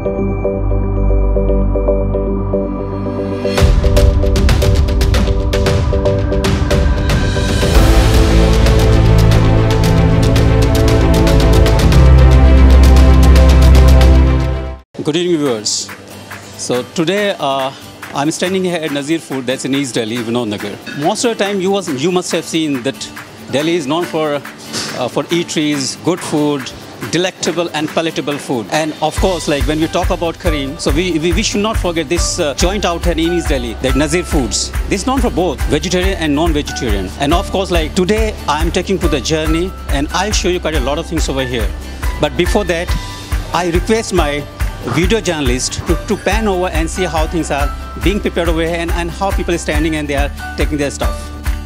Good evening, viewers. So today I'm standing here at Nazir Food, that's in East Delhi, Vinod Nagar. Most of the time you must have seen that Delhi is known for eateries, good food, delectable and palatable food. And of course, like when we talk about Kareem, so we should not forget this joint out here in East Delhi, that Nazir Foods. This is known for both vegetarian and non-vegetarian. And of course, like today I'm taking to the journey and I'll show you quite a lot of things over here. But before that, I request my video journalist to pan over and see how things are being prepared over here and how people are standing and they are taking their stuff.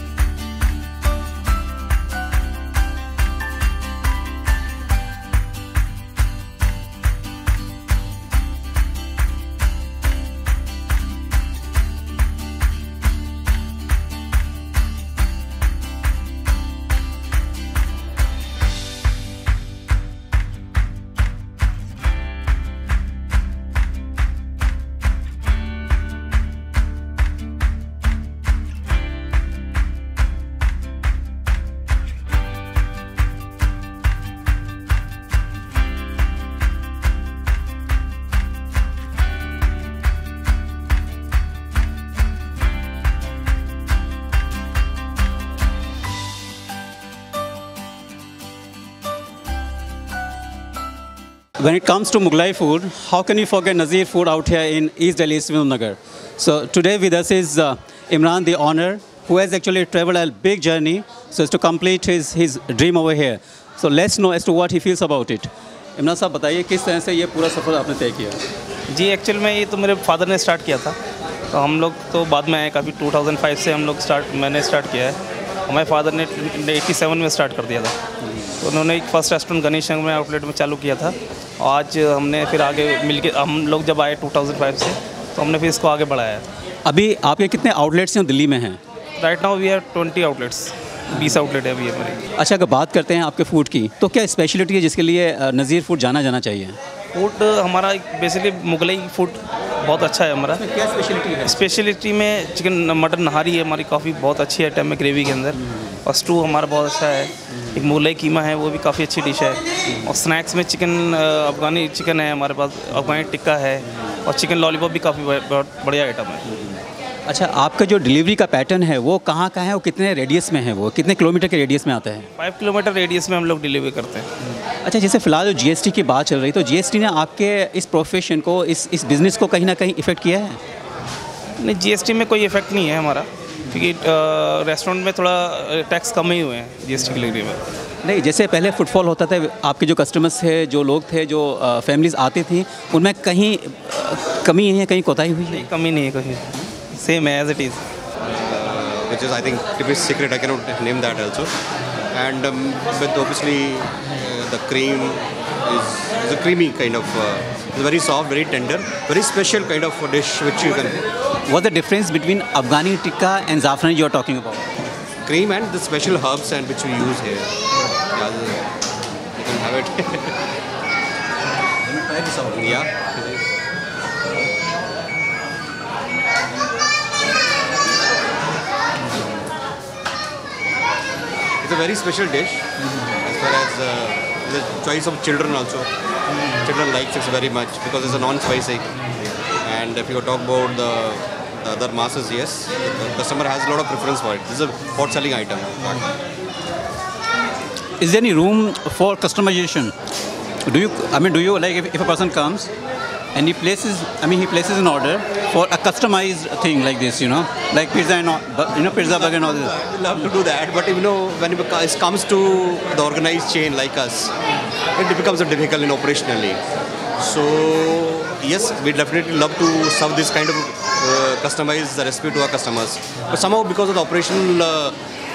When it comes to Mughlai food, how can you forget Nazir Food out here in East Delhi, Vinod Nagar? So today with us is Imran, the owner, who has actually traveled a big journey so as to complete his dream over here. So let's know as to what he feels about it. Imran साहब बताइए किस तरह से ये पूरा सफ़र आपने तय किया? जी एक्चुअल में ये तो मेरे फादर ने स्टार्ट किया था, तो हम लोग तो बाद में आए काफ़ी 2005 से हम लोग मैंने स्टार्ट किया है। हमारे फादर ने 87 में स्टार्ट कर दिया था, तो उन्होंने एक फर्स्ट रेस्टोरेंट गणेश नगर में आउटलेट में चालू किया था। आज हमने फिर आगे मिलके हम लोग जब आए 2005 से, तो हमने फिर इसको आगे बढ़ाया। अभी आपके कितने आउटलेट्स हैं दिल्ली में हैं? Right now we have 20 outlets, 20 outlet है अभी हमारे। अच्छा, अगर बात करते हैं आपके फूड की, तो क्या स्पेशलिटी है जिसके लिए नज़ीर फूड जाना चाहिए? फूड हमारा बेसिकली मुगलई फूड बहुत अच्छा है हमारा। क्या स्पेशलिटी है? स्पेशलिटी में चिकन मटन नहारी है हमारी, काफ़ी बहुत अच्छी आइटम है ग्रेवी के अंदर, और स्टू हमारा बहुत अच्छा है। एक मुगलई कीमा है, वो भी काफ़ी अच्छी डिश है। और स्नैक्स में चिकन अफ़गानी चिकन है हमारे पास, अफ़गानी टिक्का है, और चिकन लॉलीपॉप भी काफ़ी बहुत बढ़िया आइटम है। अच्छा, आपका जो डिलीवरी का पैटर्न है वो कहाँ है और कितने रेडियस में है, वो कितने किलोमीटर के रेडियस में आता है? 5 किलोमीटर रेडियस में हम लोग डिलीवरी करते हैं। अच्छा, जैसे फ़िलहाल जो GST की बात चल रही, तो GST ने आपके इस प्रोफेशन को, इस बिज़नेस को कहीं ना कहीं इफ़ेक्ट किया है? नहीं, GST में कोई इफ़ेक्ट नहीं है हमारा, क्योंकि रेस्टोरेंट में थोड़ा टैक्स कम ही हुए हैं GST की डिलीवरी में। नहीं, जैसे पहले फुटफॉल होता था, आपके जो कस्टमर्स थे, जो लोग थे, जो फैमिलीज़ आती थी, उनमें कहीं कमी है, कहीं कोताही हुई है? कमी नहीं है कहीं, सेम है as it is. Which is, I think, to be secret, I cannot name that also. And but obviously the cream is a creamy kind of, it's very soft, very tender, very special kind of dish which you can. What's the difference between Afghani tikka and zafrani you are talking about? Cream and the special herbs and which we use here. Yeah, you can have it. Let me try this out. Yeah. It's a very special dish, as far as the choice of children also. Children likes it very much because it's a non-spicy. And if you talk about the other masses, yes, the customer has a lot of preference for it. This is a hot selling item. Is there any room for customization? Do you like if a person comes and he places an order for a customized thing like this, like pizza and pizza burger and all this? I would love to do that, but when it comes to the organized chain like us, it becomes difficult operationally. So yes, we definitely love to serve this kind of customized recipe to our customers. But somehow because of the operational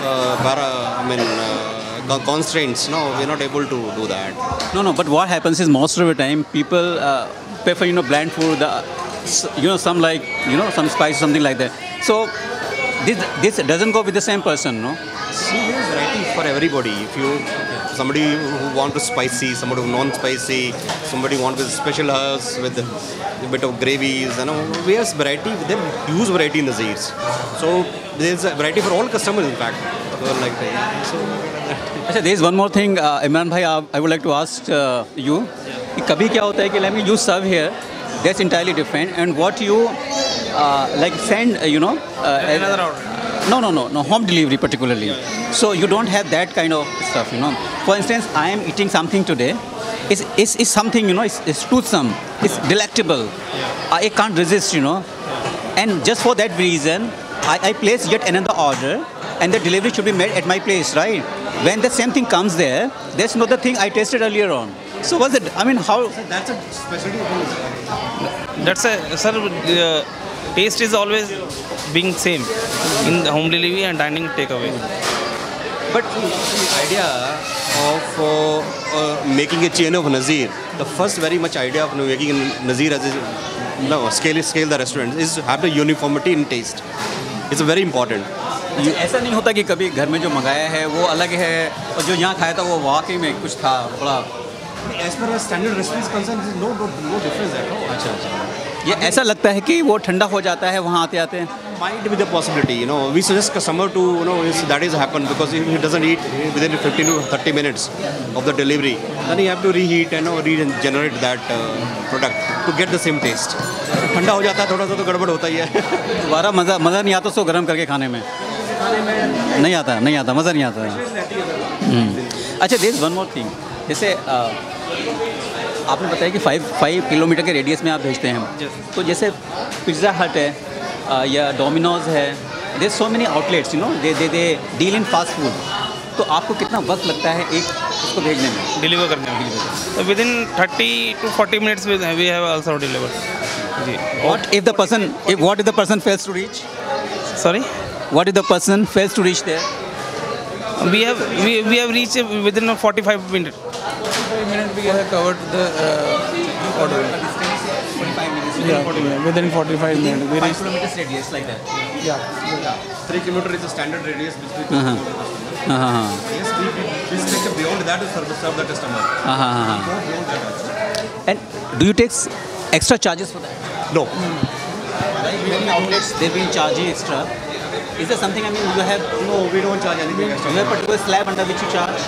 constraints, we're not able to do that. No, but what happens is most of the time people prefer bland food, some like some spice, something like that. So this doesn't go with the same person, no? See, there is variety for everybody. If somebody who want to spicy, somebody who non-spicy, somebody want with special herbs with a bit of gravies. We have variety. There huge variety in Nazeer's. So there's a variety for all customers, in fact. अच्छा, there is one more thing, Imran bhai, I would like to ask you. कि कभी क्या होता है कि like you serve here, that's entirely different, and what you like send, Another order. No, home delivery particularly. So you don't have that kind of stuff, For instance, I am eating something today. It's something, it's toothsome, it's delectable. I can't resist, And just for that reason, I place yet another order, and the delivery should be made at my place, right? When the same thing comes there, there's no other thing I tasted earlier on. So what's it? I mean, how? So that's a specialty of That's a sir. Taste is always being same in the home delivery and dining takeaway. But the idea of making a chain of Nazeer, the first very much idea of making Nazeer as a scale the restaurant is to have the uniformity in taste. It's very important. ऐसा नहीं होता कि कभी घर में जो मंगाया है वो अलग है और जो यहाँ खाया था वो वाकई में कुछ था बड़ा. As far as standard recipe is concerned, there is no difference at all. अच्छा. ये ऐसा लगता है कि वो ठंडा हो जाता है वहाँ आते आते. Might be the possibility, We suggest customer to, that is happen because if he doesn't eat within 15 to 30 minutes of the delivery, then he have to reheat and regenerate that product to get the same taste. ठंडा हो जाता है थोड़ा सा तो गड़बड़ होता ही है. दोबारा मज़ा नहीं आता उसको गर्म करके खाने में. नहीं आता मज़ा नहीं आता. अच्छा, there is one more thing. जैसे आपने बताया कि 5 किलोमीटर के रेडियस में आप भेजते हैं. तो जैसे पिज़्ज़ा हट है या डोमिनोज है, there so many outlets, they deal in fast food. तो आपको कितना वक्त लगता है एक उसको भेजने में, डिलीवर करने में? तो within 30 to 40 minutes we have also delivered. जी. What if the person fails to reach? Sorry? What if the person fails to reach there? We have reached within 45 minutes. 45 minutes we have covered the order. 45 minutes. Yeah, within 45 minutes. 5 kilometers radius like that. Yeah. 3 kilometers is the standard radius between Uh-huh. Yes, we take beyond that to serve the customer. Go beyond that also. And do you take extra charges for that? No. Like many outlets, they've been charging extra. Is there something, you have... No, we don't charge anything extra. You have a particular slab under which you charge?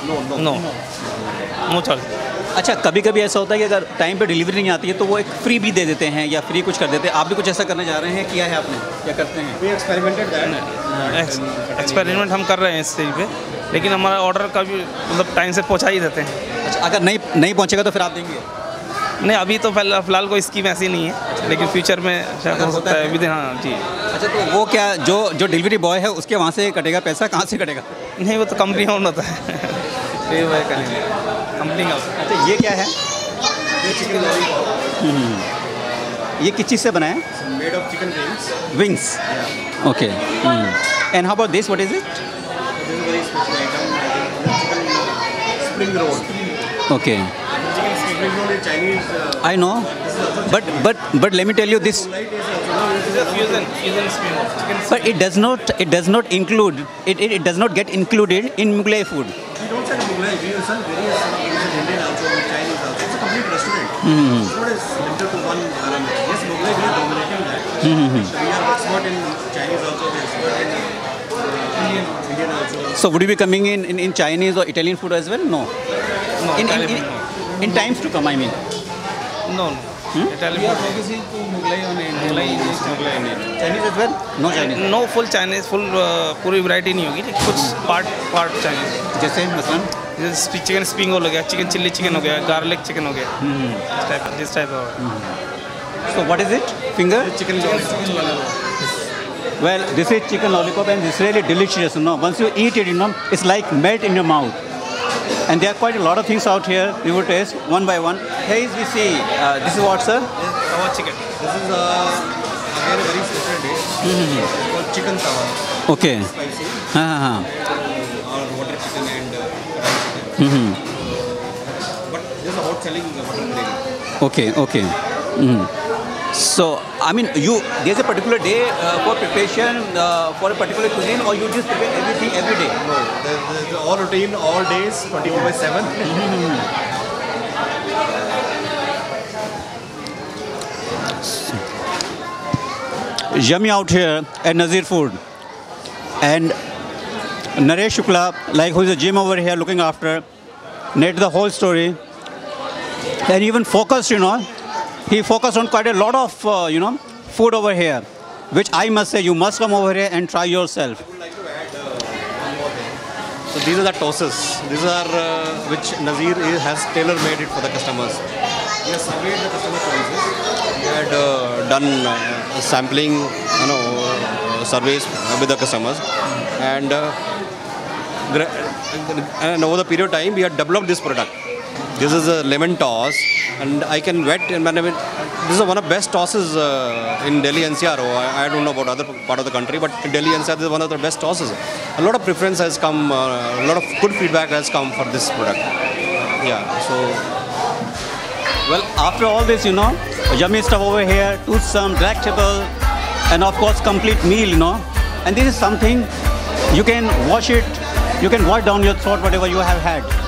No charge. अच्छा, कभी कभी ऐसा होता है कि अगर time पे delivery नहीं आती है तो वो एक फ्री भी दे देते हैं या फ्री कुछ कर देते हैं. आप भी कुछ ऐसा करने जा रहे हैं, किया है आपने या करते हैं? We experimented that. एक्सपेरिमेंट हम कर रहे हैं इस चीज़ पे, लेकिन हमारा ऑर्डर का भी मतलब टाइम से पहुंचा ही देते हैं. अच्छा, अगर नहीं पहुंचेगा तो फिर आप देंगे? नहीं, अभी तो फिलहाल कोई स्कीम ऐसी नहीं है, लेकिन फ्यूचर में शायद हो सकता है विद. हाँ जी. अच्छा, तो वो क्या जो डिलीवरी बॉय है उसके वहाँ से कटेगा पैसा, कहाँ से कटेगा? नहीं, वो तो कंपनी ओन होता है. कंपनी का. अच्छा, ये क्या है? ये चिकन लॉलीपॉप. ये किस चीज़ से बना है? Made of chicken wings. Wings. Okay. And how about this? What is it? This is very special item. Chicken spring roll. Okay. Chicken spring roll is Chinese. I know. But let me tell you this. fusion chicken. But it does not include. It does not get included in Mughlai food. We don't sell Mughlai. We sell various Indian also, Chinese also. It's a complete restaurant. It's not limited to one parameter. Yes, Mughlai we are dominating that. We are expert in Chinese also. We are expert in Indian also. So would you be coming in Chinese or Italian food as well? No. No, In times to come, I mean. No. Italian We are food. focusing to Mughlai on Indian. Chinese as well? No Chinese. No full Chinese, full पूरी variety नहीं होगी, कुछ part Chinese. जैसे मसलन जैसे chicken spring roll हो गया, chicken chilli chicken हो गया, गार्लिक चिकन हो गया, this type of. So what is it? Finger? Chicken lollipop. Well, this is chicken lollipop and it's really delicious. Once you eat it, it's like melt in your mouth. And there are quite a lot of things out here. We will taste one by one. Here is we see. This is what, sir? Our chicken. This is again a very special dish called chicken tawa. Okay. Spicy. Or water chicken and rice chicken. But this is a hot selling mutton gravy. Okay. So, I mean, there's a particular day for preparation for a particular cuisine, or you just prepare everything every day? No, the all routine, all days, 24/7. Yummy out here at Nazir Food. And Naresh Shukla, like who is a gym over here looking after, narrated the whole story. And even focused, he focused on quite a lot of, food over here, which I must say you must come over here and try yourself. I would like to add one more thing. So these are the tosses. These are which Nazir has tailor-made it for the customers. He has surveyed the customer choices. He had done sampling, surveys with the customers, and over the period of time, we had developed this product. This is a lemon toss, and I can bet, this is one of the best tosses in Delhi NCR. I don't know about other part of the country, but in Delhi NCR, this is one of the best tosses. A lot of preference has come, a lot of good feedback has come for this product. Yeah, so. Well, after all this, yummy stuff over here, toothsome, delectable, and of course, complete meal, And this is something you can wash down your throat, whatever you have had.